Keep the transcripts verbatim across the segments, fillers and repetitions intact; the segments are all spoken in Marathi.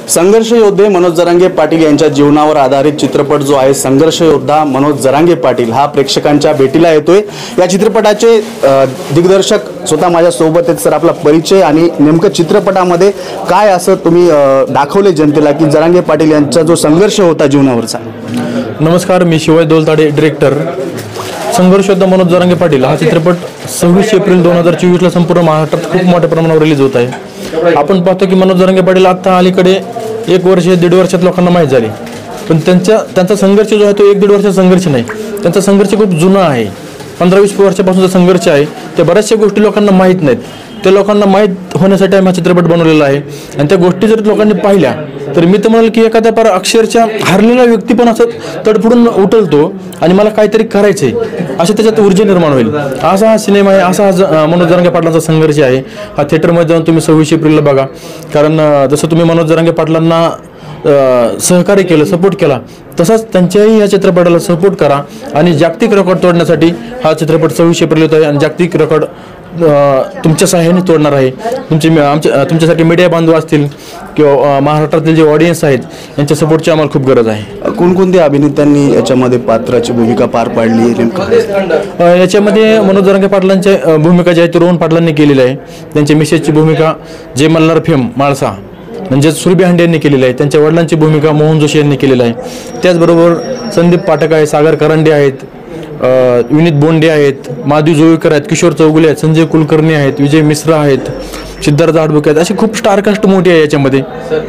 संघर्ष योद्धे मनोज जरांगे पाटील यांच्या जीवनावर आधारित चित्रपट जो आहे संघर्ष योद्धा मनोज जरांगे पाटील हा प्रेक्षकांच्या भेटीला येतोय। या चित्रपटाचे दिग्दर्शक स्वतः माझ्या सोबत आहेत। सर, आपला परिचय आणि नेमकं चित्रपटामध्ये काय असं तुम्ही दाखवले जनतेला की जरांगे पाटील यांचा जो संघर्ष होता जीवनावरचा। नमस्कार, मी शिवाय दोलताडे, डायरेक्टर। संघर्ष योद्धा मनोज जरांगे पाटील हा चित्रपट सव्वीस एप्रिल दोन हजार चोवीस ला संपूर्ण महाराष्ट्रात खूप मोठ्या प्रमाणावर रिलीज होत आहे। आपण पाहतो की मनोज जरांगे पाटील आता अलीकडे एक वर्ष दीड वर्षात लोकांना माहीत झाले, पण त्यांचा त्यांचा संघर्ष जो आहे तो एक दीड वर्षाचा संघर्ष नाही, त्यांचा संघर्ष खूप जुना आहे। पंधरा वीस वर्षापासूनचा संघर्ष आहे। त्या बऱ्याचशा गोष्टी लोकांना माहीत नाहीत, त्या लोकांना माहीत होण्यासाठी आम्ही हा चित्रपट बनवलेला आहे। आणि त्या गोष्टी जर लोकांनी पाहिल्या तर मी तर म्हणाल की एखाद्या पर अक्षरशः हरलेला व्यक्ती पण असं तडफडून उठलतो आणि मला काहीतरी करायचंय अशा त्याच्यात ऊर्जा निर्माण होईल। असा हा सिनेमा आहे, असा हा मनोज जरांगे पाटलांचा संघर्ष आहे। हा थिएटरमध्ये जाऊन तुम्ही सव्वीस एप्रिलला बघा, कारण जसं तुम्ही मनोज जरांगे पाटलांना सहकार्य केलं, सपोर्ट केला, तसाच त्यांच्याही या चित्रपटाला सपोर्ट करा आणि जागतिक रेकॉर्ड तोडण्यासाठी हा चित्रपट सव्वीस एप्रिल होत आहे आणि जागतिक रेकॉर्ड तुमच्या सहाय्याने तोडणार आहे। तुमचे आमच्या तुमच्यासाठी मीडिया बांधव असतील किंवा महाराष्ट्रातील जे ऑडियन्स आहेत यांच्या सपोर्टची आम्हाला खूप गरज आहे। कोणकोणत्या अभिनेत्यांनी याच्यामध्ये पात्राची भूमिका पार पाडली नेमकं? याच्यामध्ये मनोज जरांगे पाटलांच्या भूमिका जी आहे ती रोहन पाटलांनी केलेली आहे। त्यांच्या मिसेसची भूमिका जय मल्हार फेम माळसा म्हणजे सुरभी हांडे यांनी केलेली आहे। त्यांच्या वडिलांची भूमिका मोहन जोशी यांनी केलेली आहे। त्याचबरोबर संदीप पाठक आहे, सागर करंडे आहेत, विनीत बोंडे आहेत, माधवी जोईकर आहेत, किशोर चौगुले आहेत, संजय कुलकर्णी आहेत, विजय मिश्रा आहेत, सिद्धार्थ आडबुके आहेत, अशी खूप स्टारकास्ट मोठी आहे याच्यामध्ये।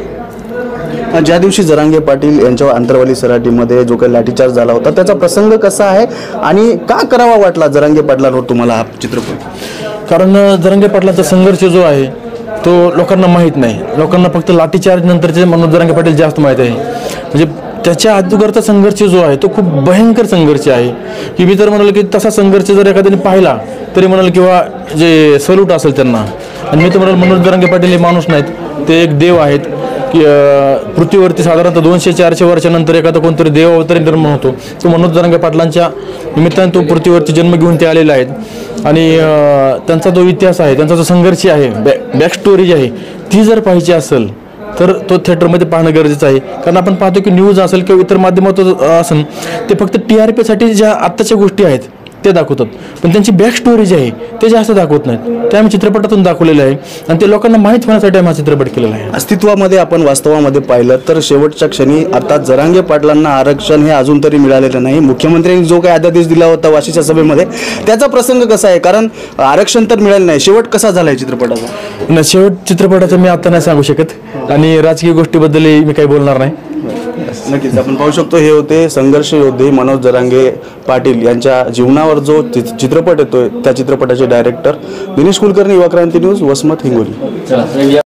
ज्या दिवशी जरांगे पाटील यांच्या अंतरवाली सराटीमध्ये जो काही लाठीचार्ज झाला होता त्याचा प्रसंग कसा आहे आणि का करावा वाटला जरांगे पाटलांवर तुम्हाला हा चित्रपट? कारण जरांगे पाटलांचा संघर्ष जो आहे तो लोकांना माहीत नाही, लोकांना फक्त लाठीचार्ज नंतरचे मनोज जरांगे पाटील जास्त माहीत आहे। म्हणजे त्याच्या अगोदरचा संघर्ष जो आहे तो खूप भयंकर संघर्ष आहे की मी तर म्हणाल की तसा संघर्ष जर एखाद्याने पाहिला तरी म्हणाल किंवा जे सल्यूट असेल त्यांना। आणि मी तर म्हणाल मनोज जरांगे पाटील हे माणूस नाहीत, ते एक देव आहेत की पृथ्वीवरती साधारणतः दोनशे चारशे वर्षानंतर एखादा कोणतरी देव अवतारी निर्माण होतो, तो मनोज जरांगे पाटलांच्या निमित्ताने तो पृथ्वीवरती जन्म घेऊन ते आलेले आहेत। आणि त्यांचा जो इतिहास आहे, त्यांचा जो संघर्ष आहे, बॅ बॅक स्टोरी जी आहे ती जर पाहिजे असेल तर तो थिएटरमध्ये पाहणं गरजेचं आहे। कारण आपण पाहतो की न्यूज असेल किंवा इतर माध्यमातून असेल ते फक्त टी आर पीसाठी ज्या आत्ताच्या गोष्टी आहेत ते दाखवतात, पण त्यांची बॅक स्टोरी जी आहे ते जास्त दाखवत नाहीत। ते आम्ही चित्रपटातून दाखवलेलं आहे आणि ते लोकांना माहीत होण्यासाठी आम्ही हा चित्रपट केलेला आहे। अस्तित्वामध्ये आपण वास्तवामध्ये पाहिलं तर शेवटच्या क्षणी आता जरांगे पाटलांना आरक्षण हे अजून तरी मिळालेलं नाही। मुख्यमंत्र्यांनी जो काही अध्यादेश दिला होता वाशीच्या सभेमध्ये त्याचा प्रसंग कसा आहे? कारण आरक्षण तर मिळालं नाही, शेवट कसा झाला आहे चित्रपटाचा? नाही, शेवट चित्रपटाचं मी आता नाही सांगू शकत आणि राजकीय गोष्टीबद्दलही मी काही बोलणार नाही। नक्कीच आपण पाहू शकतो हे होते संघर्ष योद्धे मनोज जरांगे पाटील यांच्या जीवनावर जो चित्रपट येतोय त्या चित्रपटाचे डायरेक्टर दिनेश कुलकर्णी, युवा क्रांती न्यूज, वसमत, हिंगोली।